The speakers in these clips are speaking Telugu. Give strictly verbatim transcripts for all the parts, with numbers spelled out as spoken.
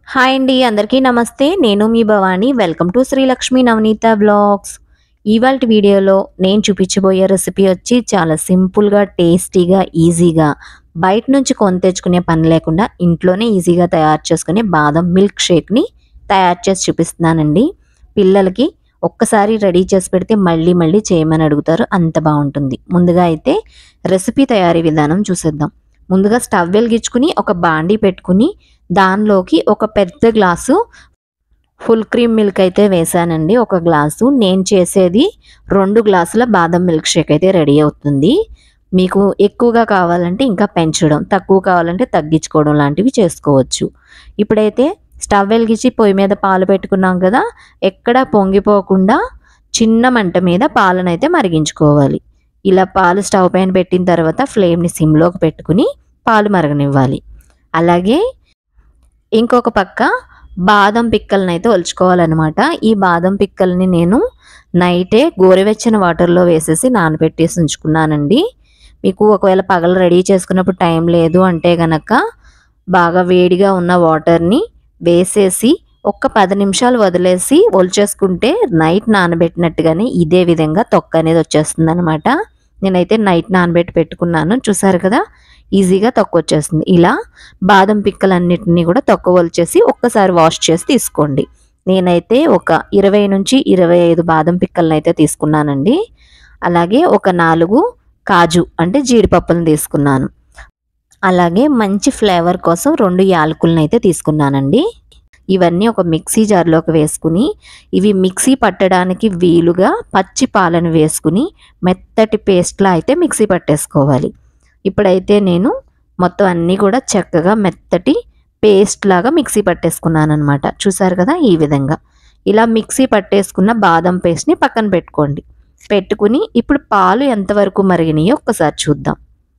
హాయ్ అండి, అందరికీ నమస్తే. నేను మీ Bhavani. Welcome to Srilakshmi Navaneetha blogs. ఇవాల్టి వీడియోలో నేను చూపించబోయే రెసిపీ వచ్చి చాలా సింపుల్గా, టేస్టీగా, ఈజీగా బయట నుంచి కొని తెచ్చుకునే పని లేకుండా ఇంట్లోనే ఈజీగా తయారు చేసుకునే బాదం మిల్క్ షేక్ని తయారు చేసి చూపిస్తున్నానండి. పిల్లలకి ఒక్కసారి రెడీ చేసి పెడితే మళ్ళీ మళ్ళీ చేయమని అడుగుతారు, అంత బాగుంటుంది. ముందుగా అయితే రెసిపీ తయారీ విధానం చూసేద్దాం. ముందుగా స్టవ్ వెలిగించుకుని ఒక బాండీ పెట్టుకుని దానిలోకి ఒక పెద్ద గ్లాసు ఫుల్ క్రీమ్ మిల్క్ అయితే వేసానండి. ఒక గ్లాసు. నేను చేసేది రెండు గ్లాసుల బాదం మిల్క్ షేక్ అయితే రెడీ అవుతుంది. మీకు ఎక్కువగా కావాలంటే ఇంకా పెంచడం, తక్కువ కావాలంటే తగ్గించుకోవడం లాంటివి చేసుకోవచ్చు. ఇప్పుడైతే స్టవ్ వెలిగించి పొయ్యి మీద పాలు పెట్టుకున్నాం కదా, ఎక్కడ పొంగిపోకుండా చిన్న మంట మీద పాలను అయితే మరిగించుకోవాలి. ఇలా పాలు స్టవ్ పైన పెట్టిన తర్వాత ఫ్లేమ్ని సిమ్లోకి పెట్టుకుని పాలు మరగనివ్వాలి. అలాగే ఇంకొక పక్క బాదం పిక్కల్ని అయితే ఒలుచుకోవాలన్నమాట. ఈ బాదం పిక్కల్ని నేను నైటే గోరువెచ్చని వాటర్లో వేసేసి నానబెట్టేసి ఉంచుకున్నానండి. మీకు ఒకవేళ పగలు రెడీ చేసుకున్నప్పుడు టైం లేదు అంటే గనక బాగా వేడిగా ఉన్న వాటర్ని వేసేసి ఒక్క పది నిమిషాలు వదిలేసి ఒలిచేసుకుంటే నైట్ నానబెట్టినట్టుగానే ఇదే విధంగా తొక్క అనేది వచ్చేస్తుంది అనమాట. నేనైతే నైట్ నానబెట్టి పెట్టుకున్నాను, చూసారు కదా, ఈజీగా తొక్క వచ్చేస్తుంది. ఇలా బాదం పిక్కలన్నిటినీ కూడా తొక్క ఒలిచేసి ఒక్కసారి వాష్ చేసి తీసుకోండి. నేనైతే ఒక ఇరవై నుంచి ఇరవై ఐదు బాదం పిక్కలను అయితే తీసుకున్నానండి. అలాగే ఒక నాలుగు కాజు అంటే జీడిపప్పులను తీసుకున్నాను. అలాగే మంచి ఫ్లేవర్ కోసం రెండు యాలకులను అయితే తీసుకున్నానండి. ఇవన్నీ ఒక మిక్సీ జార్లోకి వేసుకుని ఇవి మిక్సీ పట్టడానికి వీలుగా పచ్చి పాలను వేసుకుని మెత్తటి పేస్ట్లా అయితే మిక్సీ పట్టేసుకోవాలి. ఇప్పుడైతే నేను మొత్తం అన్నీ కూడా చక్కగా మెత్తటి పేస్ట్ లాగా మిక్సీ పట్టేసుకున్నాను అనమాట. చూసారు కదా, ఈ విధంగా ఇలా మిక్సీ పట్టేసుకున్న బాదం పేస్ట్ని పక్కన పెట్టుకోండి. పెట్టుకుని ఇప్పుడు పాలు ఎంతవరకు మరిగినాయో ఒక్కసారి చూద్దాం.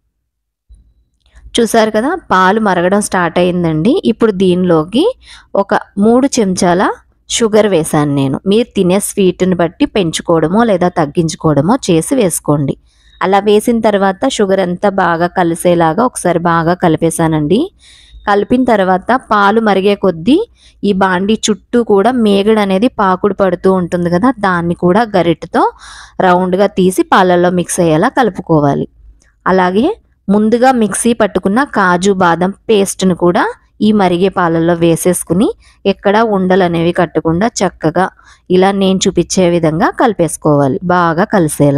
చూసారు కదా, పాలు మరగడం స్టార్ట్ అయిందండి. ఇప్పుడు దీనిలోకి ఒక మూడు చెంచాల షుగర్ వేసాను నేను. మీరు తినే స్వీట్ని బట్టి పెంచుకోవడమో లేదా తగ్గించుకోవడమో చేసి వేసుకోండి. అలా వేసిన తర్వాత షుగర్ అంతా బాగా కలిసేలాగా ఒకసారి బాగా కలిపేసానండి. కలిపిన తర్వాత పాలు మరిగే కొద్దీ ఈ బాండీ చుట్టూ కూడా మేగడ అనేది పాకుడు పడుతూ ఉంటుంది కదా, దాన్ని కూడా గరిటెతో రౌండ్గా తీసి పాలల్లో మిక్స్ అయ్యేలా కలుపుకోవాలి. అలాగే ముందుగా మిక్సీ పట్టుకున్న కాజు బాదం పేస్ట్ను కూడా ఈ మరిగే పాలల్లో వేసేసుకుని ఎక్కడ ఉండలు అనేవి కట్టకుండా చక్కగా ఇలా నేను చూపించే విధంగా కలిపేసుకోవాలి, బాగా కలిసేలా.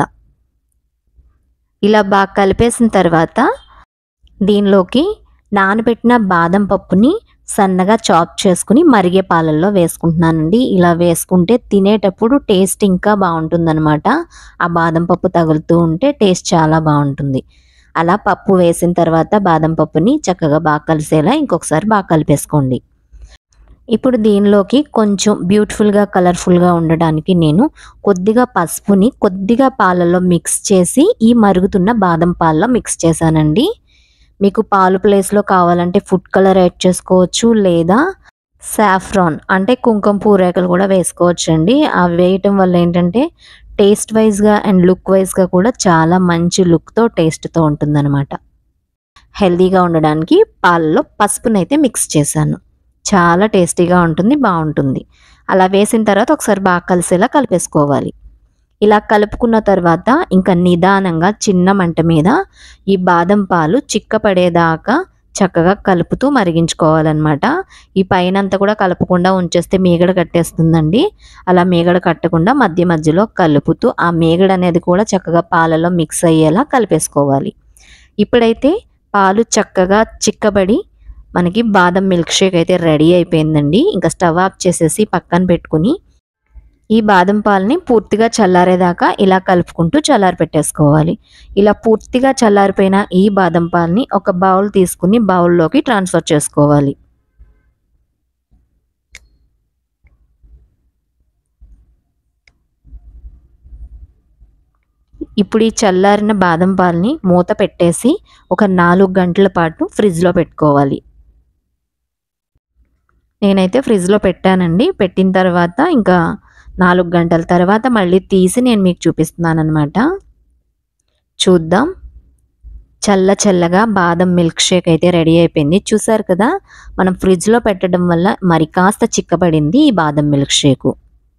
ఇలా బాగా కలిపేసిన తర్వాత దీనిలోకి నానబెట్టిన బాదం పప్పుని సన్నగా చాప్ చేసుకుని మరిగే పాలల్లో వేసుకుంటున్నానండి. ఇలా వేసుకుంటే తినేటప్పుడు టేస్ట్ ఇంకా బాగుంటుందన్నమాట. ఆ బాదం పప్పు తగులుతూ ఉంటే టేస్ట్ చాలా బాగుంటుంది. అలా పప్పు వేసిన తర్వాత బాదం పప్పుని చక్కగా బాగా కలిసేలా ఇంకొకసారి బాగా కలిపేసుకోండి. ఇప్పుడు దీనిలోకి కొంచెం బ్యూటిఫుల్గా, కలర్ఫుల్గా ఉండడానికి నేను కొద్దిగా పసుపుని కొద్దిగా పాలలో మిక్స్ చేసి ఈ మరుగుతున్న బాదం పాలలో మిక్స్ చేశానండి. మీకు పాలు ప్లేస్లో కావాలంటే ఫుడ్ కలర్ యాడ్ చేసుకోవచ్చు, లేదా సాఫ్రాన్ అంటే కుంకుమ పూరేకలు కూడా వేసుకోవచ్చు అండి. అవి వేయటం వల్ల ఏంటంటే టేస్ట్ వైజ్గా అండ్ లుక్ వైజ్గా కూడా చాలా మంచి లుక్తో, టేస్ట్తో ఉంటుందన్నమాట. హెల్తీగా ఉండడానికి పాలలో పసుపునైతే మిక్స్ చేశాను. చాలా టేస్టీగా ఉంటుంది, బాగుంటుంది. అలా వేసిన తర్వాత ఒకసారి బాగా కలిసేలా కలిపేసుకోవాలి. ఇలా కలుపుకున్న తర్వాత ఇంకా నిదానంగా చిన్న మంట మీద ఈ బాదం పాలు చిక్కపడేదాకా చక్కగా కలుపుతూ మరిగించుకోవాలన్నమాట. ఈ పైన అంతా కూడా కలపకుండా ఉంచేస్తే మీగడ కట్టేస్తుందండి. అలా మీగడ కట్టకుండా మధ్య మధ్యలో కలుపుతూ ఆ మీగడ అనేది కూడా చక్కగా పాలలో మిక్స్ అయ్యేలా కలిపేసుకోవాలి. ఇప్పుడైతే పాలు చక్కగా చిక్కబడి మనకి బాదం మిల్క్ షేక్ అయితే రెడీ అయిపోయిందండి. ఇంకా స్టవ్ ఆఫ్ చేసేసి పక్కన పెట్టుకుని ఈ బాదం పాలని పూర్తిగా చల్లారేదాకా ఇలా కలుపుకుంటూ చల్లారి పెట్టేసుకోవాలి. ఇలా పూర్తిగా చల్లారిపోయిన ఈ బాదం పాలని ఒక బౌల్ తీసుకుని బౌల్లోకి ట్రాన్స్ఫర్ చేసుకోవాలి. ఇప్పుడు ఈ చల్లారిన బాదం పాలని మూత పెట్టేసి ఒక నాలుగు గంటల పాటు ఫ్రిడ్జ్లో పెట్టుకోవాలి. నేనైతే ఫ్రిడ్జ్లో పెట్టానండి. పెట్టిన తర్వాత ఇంకా నాలుగు గంటల తర్వాత మళ్ళీ తీసి నేను మీకు చూపిస్తున్నాను అనమాట. చూద్దాం. చల్ల చల్లగా బాదం మిల్క్ షేక్ అయితే రెడీ అయిపోయింది. చూసారు కదా, మనం ఫ్రిడ్జ్లో పెట్టడం వల్ల మరి కాస్త చిక్కబడింది ఈ బాదం మిల్క్ షేకు.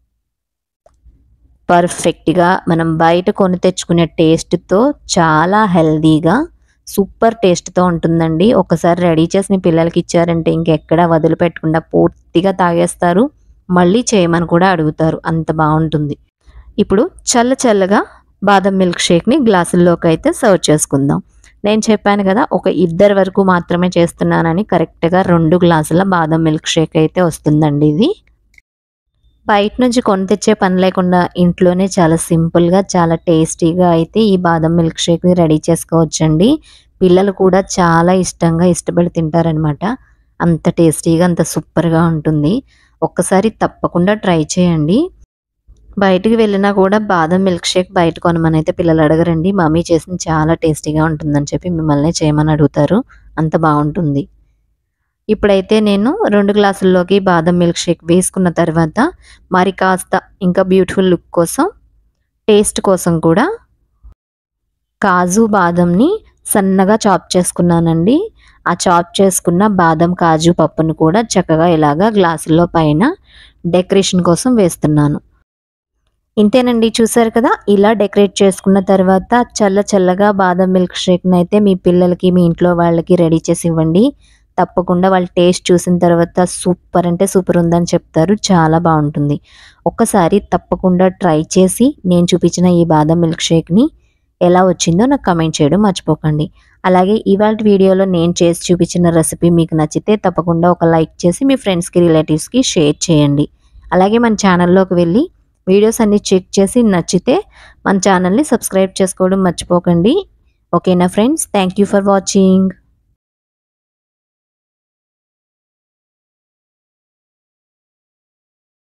పర్ఫెక్ట్గా మనం బయట కొని తెచ్చుకునే టేస్ట్తో చాలా హెల్దీగా సూపర్ టేస్ట్తో ఉంటుందండి. ఒకసారి రెడీ చేసి మీ పిల్లలకి ఇచ్చారంటే ఇంకెక్కడ వదిలిపెట్టకుండా పూర్తిగా తాగేస్తారు, మళ్ళీ చేయమని కూడా అడుగుతారు, అంత బాగుంటుంది. ఇప్పుడు చల్ల చల్లగా బాదం మిల్క్ షేక్ని గ్లాసుల్లోకి అయితే సర్వ్ చేసుకుందాం. నేను చెప్పాను కదా, ఒక ఇద్దరు వరకు మాత్రమే చేస్తున్నానని. కరెక్ట్గా రెండు గ్లాసుల బాదం మిల్క్ షేక్ అయితే వస్తుందండి ఇది. బయట నుంచి కొని తెచ్చే పని లేకుండా ఇంట్లోనే చాలా సింపుల్గా చాలా టేస్టీగా అయితే ఈ బాదం మిల్క్ షేక్ని రెడీ చేసుకోవచ్చండి. పిల్లలు కూడా చాలా ఇష్టంగా ఇష్టపడి తింటారనమాట. అంత టేస్టీగా అంత సూపర్గా ఉంటుంది. ఒక్కసారి తప్పకుండా ట్రై చేయండి. బయటికి వెళ్ళినా కూడా బాదం మిల్క్ షేక్ బయట కొనమని అయితే పిల్లలు అడగరండి. మమ్మీ చేసింది చాలా టేస్టీగా ఉంటుందని చెప్పి మిమ్మల్ని చేయమని అడుగుతారు, అంత బాగుంటుంది. ఇప్పుడైతే నేను రెండు గ్లాసుల్లోకి బాదం మిల్క్ షేక్ వేసుకున్న తర్వాత మరి కాస్త ఇంకా బ్యూటిఫుల్ లుక్ కోసం, టేస్ట్ కోసం కూడా కాజు బాదంని సన్నగా చాప్ చేసుకున్నానండి. ఆ చాప్ చేసుకున్న బాదం కాజు పప్పును కూడా చక్కగా ఇలాగా గ్లాసుల్లో పైన డెకరేషన్ కోసం వేస్తున్నాను. ఇంతేనండి, చూసారు కదా, ఇలా డెకరేట్ చేసుకున్న తర్వాత చల్ల చల్లగా బాదం మిల్క్ షేక్ని అయితే మీ పిల్లలకి మీ ఇంట్లో వాళ్ళకి రెడీ చేసి ఇవ్వండి. తప్పకుండా వాళ్ళు టేస్ట్ చూసిన తర్వాత సూపర్ అంటే సూపర్ ఉందని చెప్తారు, చాలా బాగుంటుంది. ఒక్కసారి తప్పకుండా ట్రై చేసి నేను చూపించిన ఈ బాదం మిల్క్ షేక్ని ఎలా వచ్చిందో నాకు కమెంట్ చేయడం మర్చిపోకండి. అలాగే ఇవాళ వీడియోలో నేను చేసి చూపించిన రెసిపీ మీకు నచ్చితే తప్పకుండా ఒక లైక్ చేసి మీ ఫ్రెండ్స్కి రిలేటివ్స్కి షేర్ చేయండి. అలాగే మన ఛానల్లోకి వెళ్ళి వీడియోస్ అన్నీ చెక్ చేసి నచ్చితే మన ఛానల్ని సబ్స్క్రైబ్ చేసుకోవడం మర్చిపోకండి. ఓకేనా friends, thank you for watching.